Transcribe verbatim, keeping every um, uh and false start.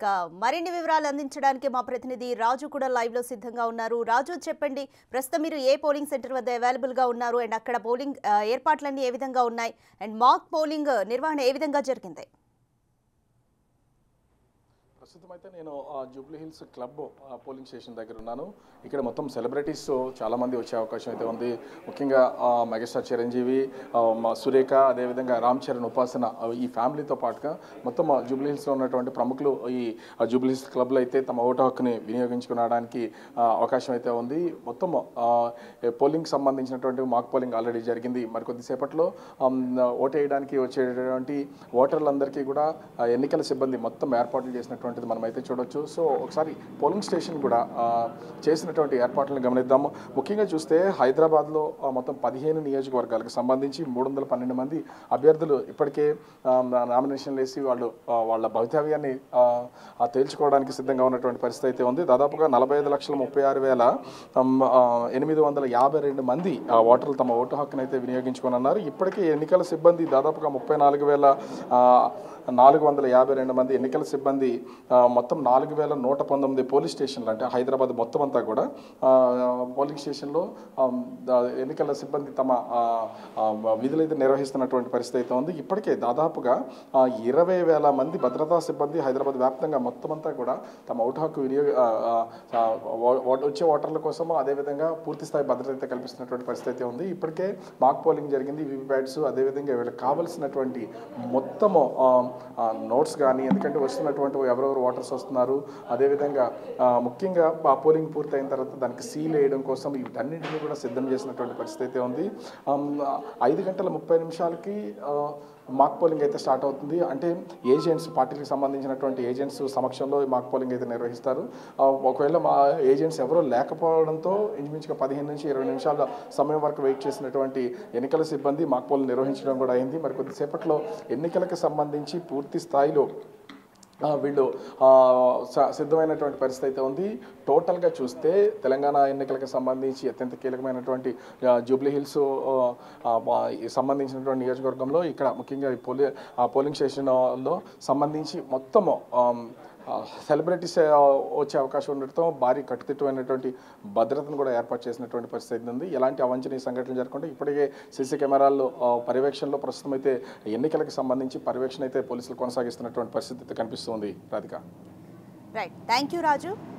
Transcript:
ఇక మరిన్ని వివరాలు అందించడానికి మా ప్రతినిధి రాజు కూడా లైవ్ లో సిద్ధంగా ఉన్నారు. రాజు చెప్పండి, ప్రస్తుతం మీరు ఏ పోలింగ్ సెంటర్ వద్ద అవైలబుల్ గా ఉన్నారు అండ్ అక్కడ పోలింగ్ ఏర్పాట్లన్నీ ఏ విధంగా ఉన్నాయి అండ్ మాక్ పోలింగ్ నిర్వహణ ఏ విధంగా జరిగింది? ప్రస్తుతం అయితే నేను Jubilee Hills club polling station దగ్గర ఉన్నాను. ఇక్కడ మొత్తం సెలబ్రిటీస్ చాలా మంది వచ్చే అవకాశం అయితే ఉంది. ముఖ్యంగా మెగాస్టార్ చిరంజీవి, సురేఖ, అదేవిధంగా రామ్ చరణ్, ఉపాసన ఈ ఫ్యామిలీతో పాటుగా మొత్తం జూబ్లీ హిల్స్లో ఉన్నటువంటి ప్రముఖులు ఈ జూబ్లీ హిల్స్ క్లబ్లో అయితే తమ ఓటు హక్కుని వినియోగించుకోవడానికి అవకాశం అయితే ఉంది. మొత్తం పోలింగ్ సంబంధించినటువంటి మాక్ పోలింగ్ ఆల్రెడీ జరిగింది. మరి కొద్దిసేపట్లో ఓటు వేయడానికి వచ్చేటువంటి ఓటర్లందరికీ కూడా ఎన్నికల సిబ్బంది మొత్తం ఏర్పాట్లు చేసినటువంటి మనమైతే చూడొచ్చు. సో ఒకసారి పోలింగ్ స్టేషన్ కూడా చేసినటువంటి ఏర్పాట్లను గమనిద్దాము. ముఖ్యంగా చూస్తే హైదరాబాద్లో మొత్తం పదిహేను నియోజకవర్గాలకు సంబంధించి మూడు వందల పన్నెండు మంది అభ్యర్థులు ఇప్పటికే నామినేషన్లు వేసి వాళ్ళు వాళ్ళ భవితవ్యాన్ని తేల్చుకోవడానికి సిద్ధంగా ఉన్నటువంటి పరిస్థితి అయితే ఉంది. దాదాపుగా నలభై ఐదు లక్షల ముప్పై ఆరు వేల ఎనిమిది వందల యాభై రెండు మంది ఓటర్లు తమ ఓటు హక్కును అయితే వినియోగించుకోనున్నారు. ఇప్పటికే ఎన్నికల సిబ్బంది దాదాపుగా ముప్పై నాలుగు వేల నాలుగు వందల యాభై రెండు మంది ఎన్నికల సిబ్బంది మొత్తం నాలుగు వేల నూట పంతొమ్మిది పోలీస్ స్టేషన్లు, అంటే హైదరాబాద్ మొత్తం అంతా కూడా పోలింగ్ స్టేషన్లో ఎన్నికల సిబ్బంది తమ విధులైతే నిర్వహిస్తున్నటువంటి పరిస్థితి అయితే ఉంది. ఇప్పటికే దాదాపుగా ఇరవై వేల మంది భద్రతా సిబ్బంది హైదరాబాద్ వ్యాప్తంగా మొత్తం అంతా కూడా తమ ఓటు హక్కు వినియోగ వచ్చే ఓటర్ల కోసం అదేవిధంగా పూర్తి స్థాయి భద్రత అయితే కల్పిస్తున్నటువంటి పరిస్థితి అయితే ఉంది. ఇప్పటికే మాక్ పోలింగ్ జరిగింది. వీవీప్యాట్స్ అదేవిధంగా వీళ్ళకి కావాల్సినటువంటి మొత్తము నోట్స్ కానీ, ఎందుకంటే వస్తున్నటువంటి ఎవరెవరు ఓటర్స్ వస్తున్నారు, అదేవిధంగా ముఖ్యంగా పోలింగ్ పూర్తయిన తర్వాత దానికి సీల్ వేయడం కోసం వీటన్నింటినీ కూడా సిద్ధం చేసినటువంటి పరిస్థితి అయితే ఉంది. ఐదు గంటల ముప్పై నిమిషాలకి మాక్ పోలింగ్ అయితే స్టార్ట్ అవుతుంది. అంటే ఏజెంట్స్, పార్టీలకు సంబంధించినటువంటి ఏజెంట్స్ సమక్షంలో మాక్ పోలింగ్ అయితే నిర్వహిస్తారు. ఒకవేళ మా ఏజెంట్స్ ఎవరో లేకపోవడంతో ఇంచుమించుగా పదిహేను నుంచి ఇరవై నిమిషాల సమయం వరకు వెయిట్ చేసినటువంటి ఎన్నికల సిబ్బంది మాక్ పోలింగ్ నిర్వహించడం కూడా అయింది. మరి కొద్దిసేపట్లో ఎన్నికలకు సంబంధించి పూర్తి స్థాయిలో వీళ్ళు సిద్ధమైనటువంటి పరిస్థితి అయితే ఉంది. టోటల్గా చూస్తే తెలంగాణ ఎన్నికలకు సంబంధించి అత్యంత కీలకమైనటువంటి జూబ్లీ హిల్స్ సంబంధించినటువంటి నియోజకవర్గంలో ఇక్కడ ముఖ్యంగా ఈ పోలి పోలింగ్ స్టేషన్లో సంబంధించి మొత్తము సెలబ్రిటీస్ వచ్చే అవకాశం ఉండటంతో భారీ కట్టుదిట్టమైనటువంటి భద్రతను కూడా ఏర్పాటు చేసినటువంటి పరిస్థితి ఉంది. ఎలాంటి అవాంఛనీయ సంఘటనలు జరగకుండా ఇప్పటికే సీసీ కెమెరాల్లో పర్యవేక్షణలో ప్రస్తుతం అయితే ఎన్నికలకు సంబంధించి పర్యవేక్షణ అయితే పోలీసులు కొనసాగిస్తున్నటువంటి పరిస్థితి కనిపిస్తుంది. Radhika. Right, thank you Raju.